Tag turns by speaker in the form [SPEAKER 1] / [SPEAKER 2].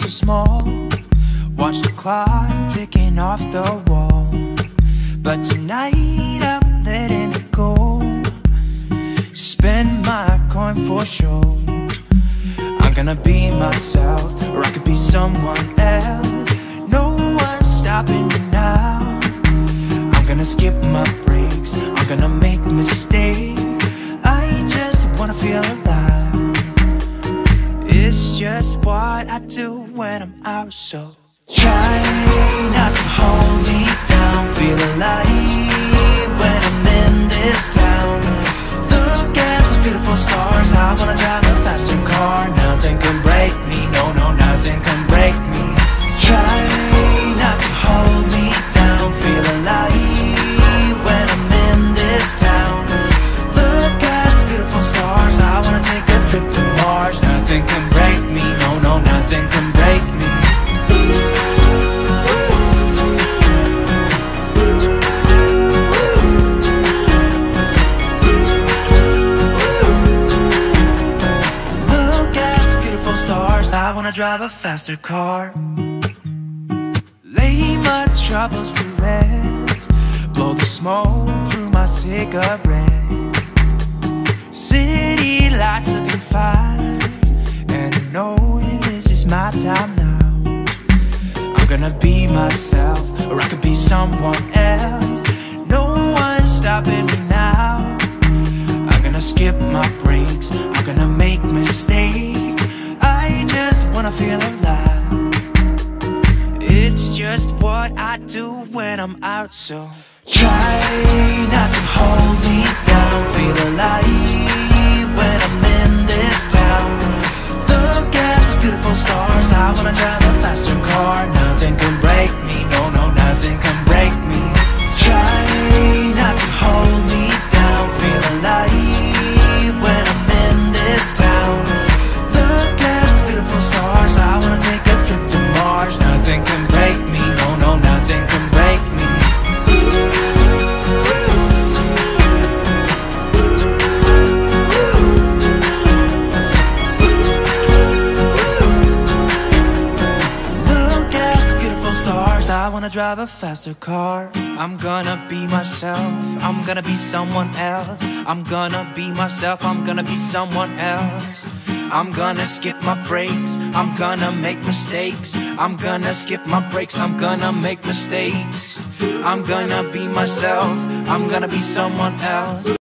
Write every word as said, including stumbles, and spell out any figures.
[SPEAKER 1] so small. Watch the clock ticking off the wall. But tonight I'm letting it go. Spend my coin for sure. I'm gonna be myself, or I could be someone else. No one's stopping me now. I'm gonna skip my breaks, I'm gonna make mistakes. I just wanna feel alive. It's just what I do when I'm out, so try not to hold me down. Feel alive when I'm in this town. Look at those beautiful stars. I wanna drive a faster car. Nothing can break me, no, no, nothing can break me. Try not to hold me down. Feel alive when I'm in this town. Look at the beautiful stars. I wanna take a trip to Mars. Nothing can break me, no, no, nothing can break me. I wanna drive a faster car. Lay my troubles to rest. Blow the smoke through my cigarette. City lights looking fine, and I know this is my time now. I'm gonna be myself, or I could be someone else. No one's stopping me now. I'm gonna skip my breaks, I'm gonna make mistakes. I just wanna feel alive. It's just what I do when I'm out, so try not to hold me down. Feel alive when I'm in this town. Look at those beautiful stars. I wanna drive a faster car. Nothing can break me, no, no, nothing can break me. Try not to hold me down. Feel alive when I'm in this town. I wanna take a trip to Mars. Nothing can break me, no, no, nothing can break me. Look at the beautiful stars. I wanna drive a faster car. I'm gonna be myself, I'm gonna be someone else. I'm gonna be myself, I'm gonna be someone else. I'm gonna skip my breaks, I'm gonna make mistakes. I'm gonna skip my breaks, I'm gonna make mistakes. I'm gonna be myself, I'm gonna be someone else.